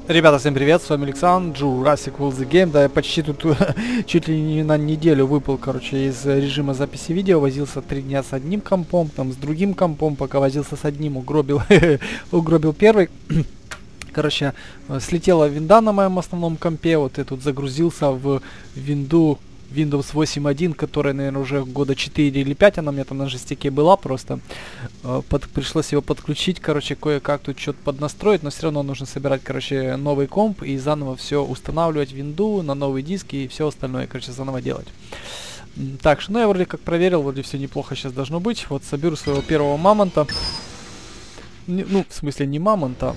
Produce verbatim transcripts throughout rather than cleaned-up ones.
Ребята, всем привет, с вами Александр, Jurassic World The Game. Да, я почти тут чуть ли не на неделю выпал, короче, из режима записи видео. Возился три дня с одним компом, там с другим компом, пока возился с одним, угробил, угробил первый. Короче, слетела винда на моем основном компе, вот я тут загрузился в винду Windows восемь точка один, которая, наверное, уже года четыре или пять, она у меня там на жестяке была просто. Э, под, пришлось его подключить, короче, кое-как тут что-то поднастроить, но все равно нужно собирать, короче, новый комп и заново все устанавливать, винду на новый диск и все остальное, короче, заново делать. Так что, ну, я вроде как проверил, вроде все неплохо сейчас должно быть. Вот соберу своего первого мамонта. Не, ну, в смысле, не мамонта,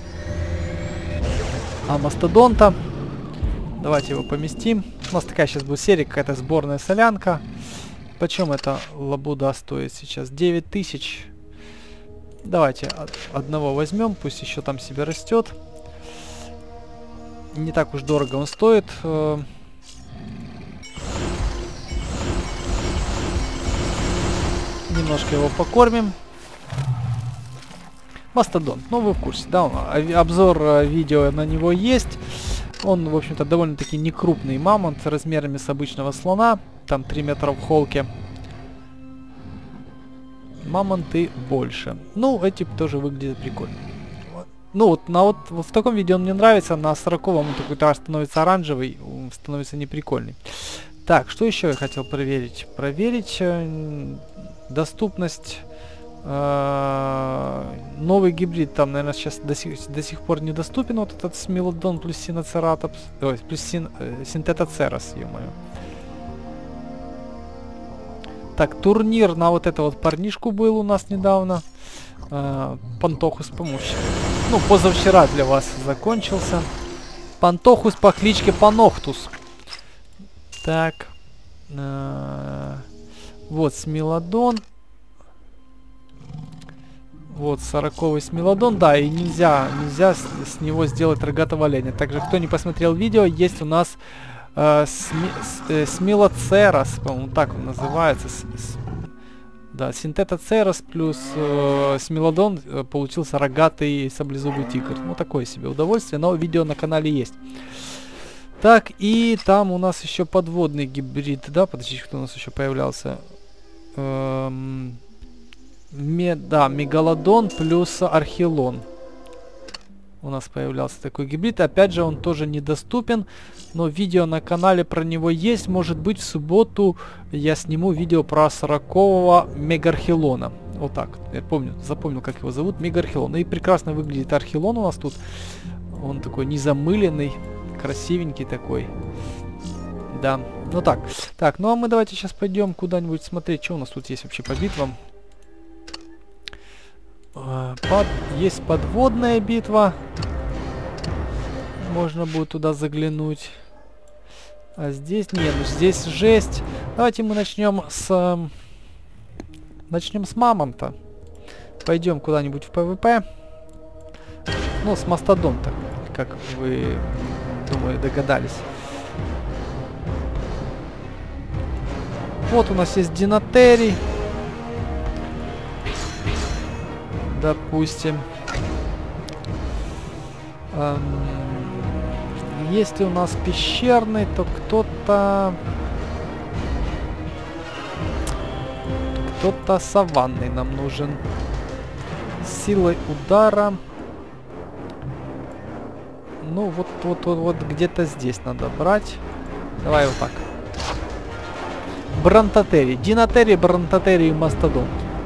а мастодонта. Давайте его поместим. У нас такая сейчас будет серия, какая-то сборная солянка. Почем эта лабуда стоит сейчас? девять тысяч. Давайте от одного возьмем, пусть еще там себе растет. Не так уж дорого он стоит. Немножко его покормим. Мастодонт, ну вы в курсе, да? Обзор видео на него есть. Он, в общем-то, довольно-таки некрупный мамонт размерами с обычного слона. Там три метра в холке. Мамонты больше. Ну, эти тоже выглядят прикольно. Ну, вот, на, вот, вот в таком видео он мне нравится. На сороковом он такой становится оранжевый. Становится неприкольный. Так, что еще я хотел проверить? Проверить э, доступность... Uh, новый гибрид там, наверное, сейчас до сих, до сих пор недоступен. Вот этот смилодон плюс синоцератопс, ой, плюс син, э, синтетоцерас, ё-моё. Так, турнир на вот это вот парнишку был у нас недавно. Uh, Пантохус помощник. Ну, позавчера для вас закончился. Пантохус по кличке Панохтус. Так. Uh, вот смилодон. Вот, сороковый смилодон, да, и нельзя, нельзя с, с него сделать рогатого оленя. Также, кто не посмотрел видео, есть у нас э, сми, с, э, смилоцерас, по-моему, так он называется. С, с, да, синтетоцерас плюс э, смилодон, э, получился рогатый саблезубый тигр. Ну, такое себе удовольствие, но видео на канале есть. Так, и там у нас еще подводный гибрид, да, подождите, кто у нас еще появлялся? Эм... Ме, да, мегалодон плюс архилон. У нас появлялся такой гибрид. Опять же, он тоже недоступен. Но видео на канале про него есть. Может быть, в субботу я сниму видео про сорокового мегархилона. Вот так. Я помню, запомнил, как его зовут. Мегархилон. И прекрасно выглядит архилон у нас тут. Он такой незамыленный, красивенький такой. Да. Ну так. Так, ну а мы давайте сейчас пойдем куда-нибудь смотреть, что у нас тут есть вообще по битвам. Под... Есть подводная битва. Можно будет туда заглянуть. А здесь нет, здесь жесть. Давайте мы начнем с... Начнем с мамонта. Пойдем куда-нибудь в ПВП. Ну, с мастодонта, как вы, думаю, догадались. Вот у нас есть динотерий. Допустим. Эм, если у нас пещерный, то кто-то... Кто-то саванный нам нужен. С силой удара. Ну, вот, вот, вот, вот где-то здесь надо брать. Давай вот так. Бронтотерий. Динотерий, бронтотерий и мастодон.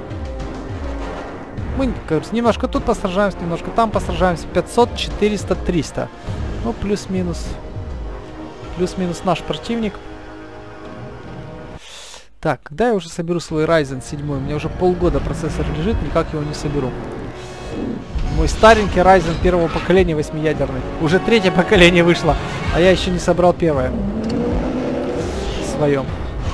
Мы, кажется, немножко тут посражаемся, немножко там посражаемся. пятьсот, четыреста, триста. Ну, плюс-минус. Плюс-минус наш противник. Так, когда я уже соберу свой Ryzen семь? У меня уже полгода процессор лежит, никак его не соберу. Мой старенький Ryzen первого поколения восьмиядерный. Уже третье поколение вышло, а я еще не собрал первое. Своем.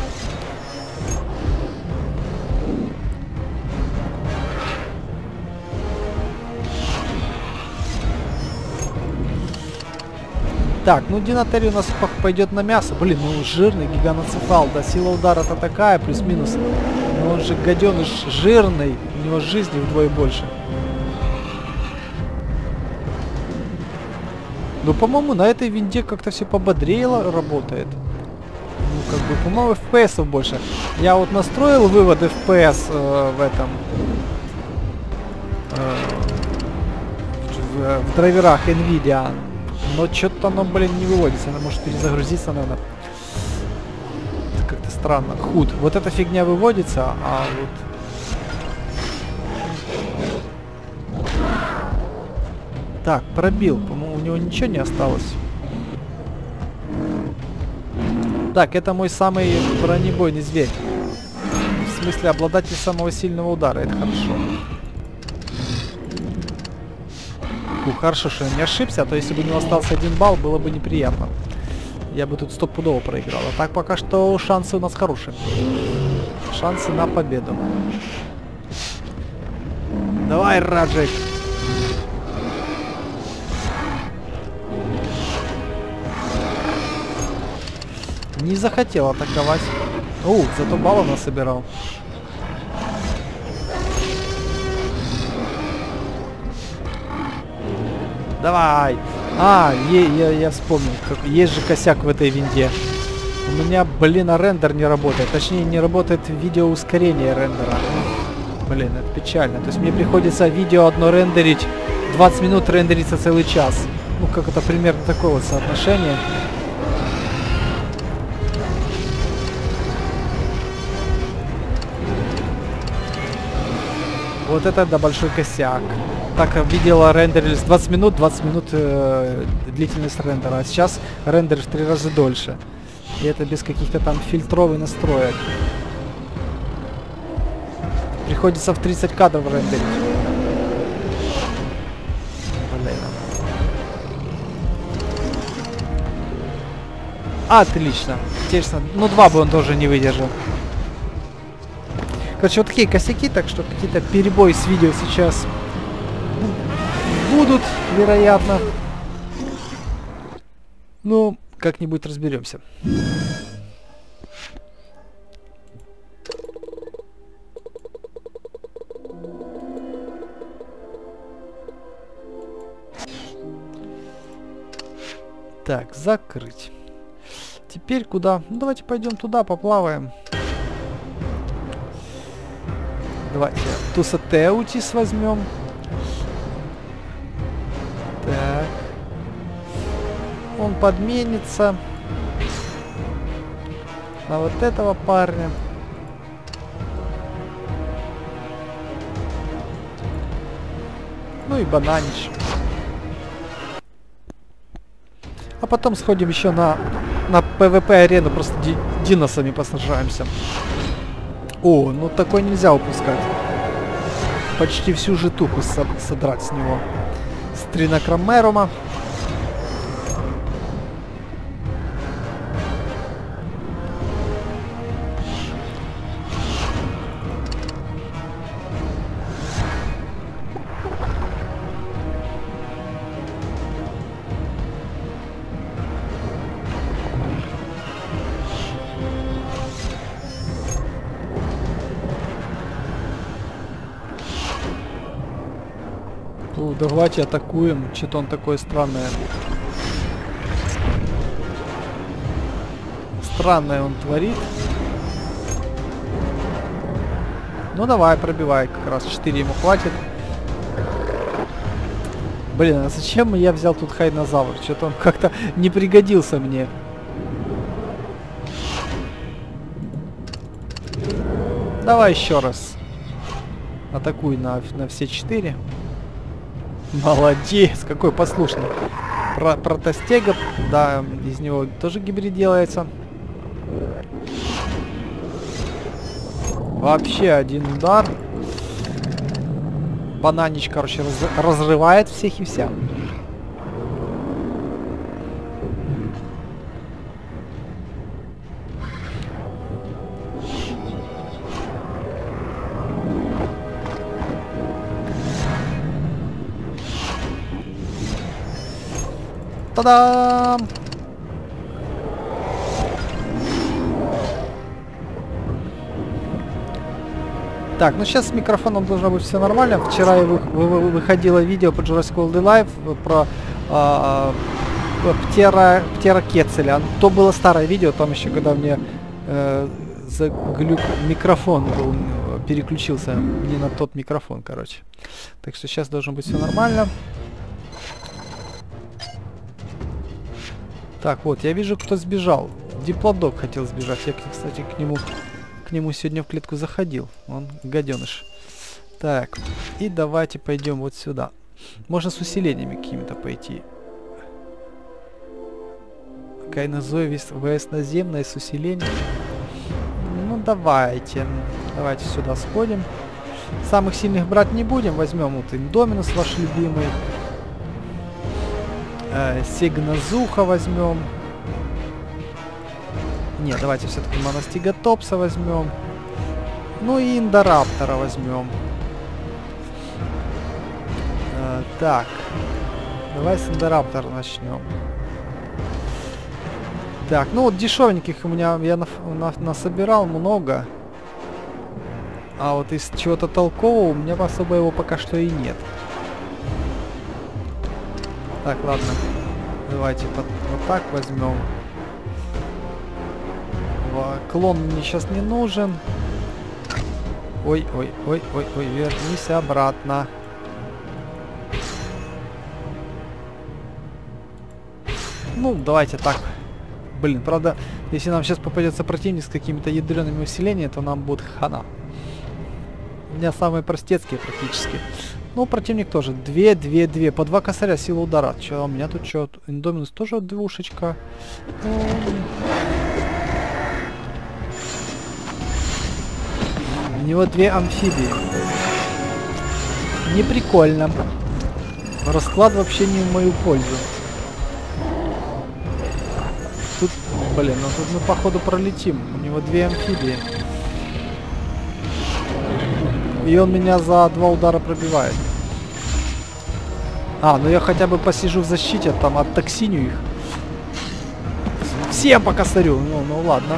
Так, ну динотерий у нас пойдет на мясо. Блин, ну жирный гиганоцефал, да, сила удара-то такая, плюс-минус. Но он же гаденыш жирный, у него жизни вдвое больше. Но, по-моему, на этой винде как-то все пободрее работает. Ну, как бы, по-моему, эф пи эсов больше. Я вот настроил вывод эф пи эс э, в этом... Э, в, в драйверах NVIDIA. Но что-то оно, блин, не выводится. Оно может перезагрузиться, наверное. Это как-то странно. Худ. Вот эта фигня выводится, а вот... Так, пробил. По-моему, у него ничего не осталось. Так, это мой самый бронебойный зверь. В смысле, обладатель самого сильного удара. Это хорошо. Фу, хорошо, что я не ошибся, а то если бы у него остался один балл, было бы неприятно. Я бы тут стопудово проиграл. А так пока что шансы у нас хорошие. Шансы на победу. Давай, Раджик. Не захотел атаковать. О, зато баллов насобирал. Давай. А, е я, я вспомнил. Как, есть же косяк в этой винде. У меня, блин, а рендер не работает. Точнее, не работает видеоускорение рендера. Блин, это печально. То есть мне приходится видео одно рендерить. двадцать минут рендерится целый час. Ну, как это примерно такое вот соотношение. Вот это да, большой косяк. Так видела, рендерились двадцать минут, двадцать минут э, длительность рендера. А сейчас рендер в три раза дольше. И это без каких-то там фильтров и настроек. Приходится в тридцать кадров рендерить. Блин. Отлично. Интересно. Ну, два бы он тоже не выдержал. Короче, вот такие косяки, так что какие-то перебои с видео сейчас будут, вероятно. Ну, как-нибудь разберемся. Так, закрыть. Теперь куда? Ну, давайте пойдем туда, поплаваем. Давайте Туса Теутис возьмем. Так. Он подменится на вот этого парня. Ну и Бананич. А потом сходим еще на, на пэ вэ пэ-арену, просто ди диносами посражаемся. О, ну такой нельзя упускать. Почти всю житуху со содрать с него. С Тринокромерума. Ну, давайте атакуем. Что-то он такое странное. Странное он творит. Ну давай, пробивай. Как раз четыре ему хватит. Блин, а зачем я взял тут хайнозавр? Что-то он как-то не пригодился мне. Давай еще раз. Атакуй на, на все четыре. Молодец, какой послушный. Про протостега, да, из него тоже гибрид делается. Вообще один удар. Бананич, короче, раз разрывает всех и вся. Та-дам! Так, ну сейчас с микрофоном должно быть все нормально. Вчера я вы, вы, выходило видео по Jurassic World Live про, а, Птера, Птерокецеля. То было старое видео, там еще когда мне э, заглюк микрофон был, переключился не на тот микрофон, короче. Так что сейчас должно быть все нормально. Так, вот, я вижу, кто сбежал. Диплодок хотел сбежать. Я, кстати, к нему, к нему сегодня в клетку заходил. Он гаденыш. Так, и давайте пойдем вот сюда. Можно с усилениями какими-то пойти. Кайнозой ВС наземное с усилением. Ну, давайте. Давайте сюда сходим. Самых сильных брать не будем. Возьмем вот Индоминус, ваш любимый. Э, Сигназуха возьмем. Не, давайте все-таки Моностиготопса возьмем. Ну и Индораптора возьмем. Э, так. Давай с Индораптора начнем. Так, ну вот дешевеньких у меня я на, на, насобирал много. А вот из чего-то толкового у меня особо его пока что и нет. Так, ладно. Давайте под, вот так возьмем. Клон мне сейчас не нужен. Ой, ой, ой, ой, ой, вернись обратно. Ну, давайте так. Блин, правда, если нам сейчас попадется противник с какими-то ядреными усилениями, то нам будет хана. У меня самые простецкие практически. Ну, противник тоже. Две, две, две. По два косаря сила удара. Че, у меня тут что? Индоминус тоже двушечка. У него две амфибии. Не прикольно. Расклад вообще не в мою пользу. Тут, блин, ну тут мы походу пролетим. У него две амфибии. И он меня за два удара пробивает. А, ну я хотя бы посижу в защите, там, оттоксиню их. Всем по косарю. Ну, ну ладно.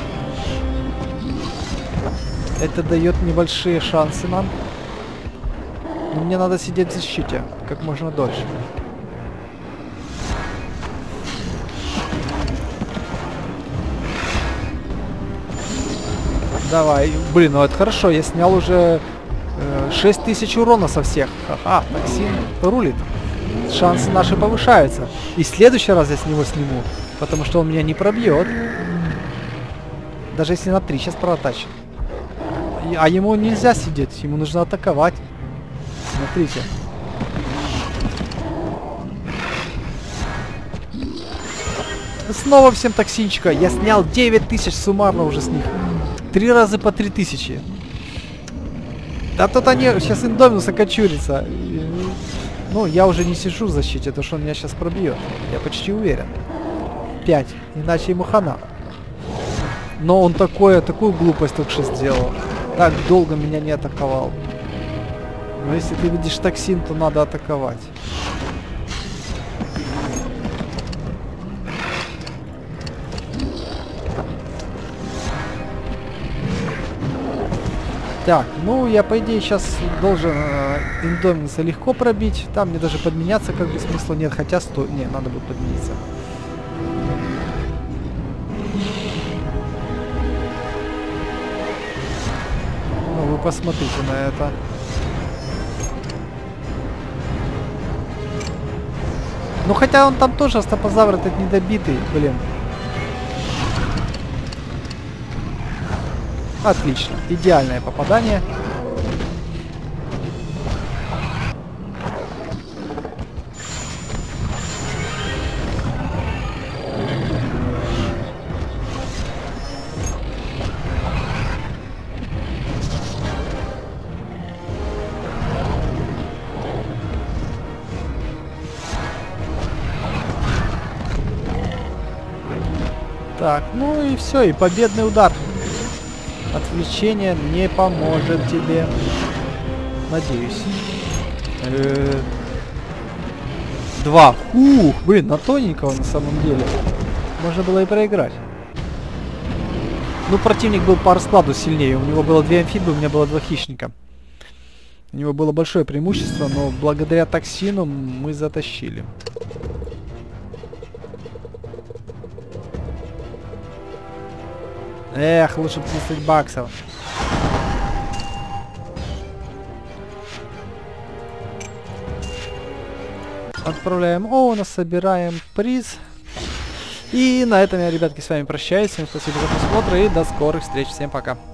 Это дает небольшие шансы нам. Но мне надо сидеть в защите как можно дольше. Давай. Блин, ну это хорошо. Я снял уже э, шесть тысяч урона со всех. Ха-ха, токсин рулит. Шансы наши повышаются. И в следующий раз я с него сниму. Потому что он меня не пробьет. Даже если на три сейчас протачит. А ему нельзя сидеть. Ему нужно атаковать. Смотрите. Снова всем токсинчика. Я снял девять тысяч суммарно уже с них. Три раза по три тысячи. Да тут они сейчас Индоминус окочурится. Ну, я уже не сижу в защите, то что он меня сейчас пробьет. Я почти уверен. Пять. Иначе ему хана. Но он такое, такую глупость только что сделал. Так долго меня не атаковал. Но если ты видишь токсин, то надо атаковать. Так, ну я по идее сейчас должен э, Индоминуса легко пробить. Там мне даже подменяться как бы смысла нет. Хотя сто... Не, надо будет подмениться. Ну вы посмотрите на это. Ну хотя он там тоже астопозавр этот недобитый, блин. Отлично. Идеальное попадание. Так, ну и все, и победный удар. Отвлечение не поможет тебе. Надеюсь. Э-э- Два. Ух, блин, на тоненького на самом деле. Можно было и проиграть. Ну, противник был по раскладу сильнее. У него было две амфибии, у меня было два хищника. У него было большое преимущество, но благодаря токсину мы затащили. Эх, лучше бы тридцать баксов. Отправляем Оуна, собираем приз. И на этом я, ребятки, с вами прощаюсь. Всем спасибо за просмотр и до скорых встреч. Всем пока.